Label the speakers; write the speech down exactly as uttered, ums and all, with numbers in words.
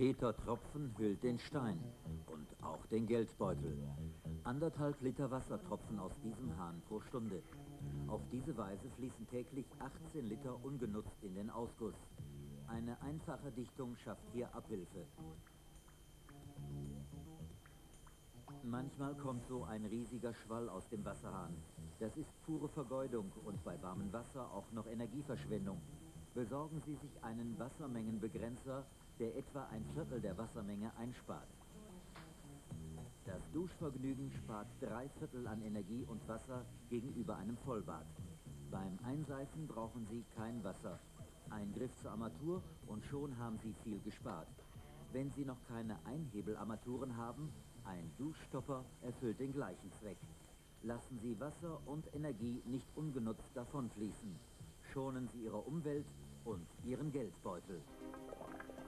Speaker 1: Steter Tropfen hüllt den Stein und auch den Geldbeutel. Anderthalb Liter Wasser tropfen aus diesem Hahn pro Stunde. Auf diese Weise fließen täglich achtzehn Liter ungenutzt in den Ausguss. Eine einfache Dichtung schafft hier Abhilfe. Manchmal kommt so ein riesiger Schwall aus dem Wasserhahn. Das ist pure Vergeudung und bei warmem Wasser auch noch Energieverschwendung. Besorgen Sie sich einen Wassermengenbegrenzer, der etwa ein Viertel der Wassermenge einspart. Das Duschvergnügen spart drei Viertel an Energie und Wasser gegenüber einem Vollbad. Beim Einseifen brauchen Sie kein Wasser. Ein Griff zur Armatur und schon haben Sie viel gespart. Wenn Sie noch keine Einhebelarmaturen haben, ein Duschstopper erfüllt den gleichen Zweck. Lassen Sie Wasser und Energie nicht ungenutzt davonfließen. Schonen Sie Ihre Umwelt und Ihren Geldbeutel.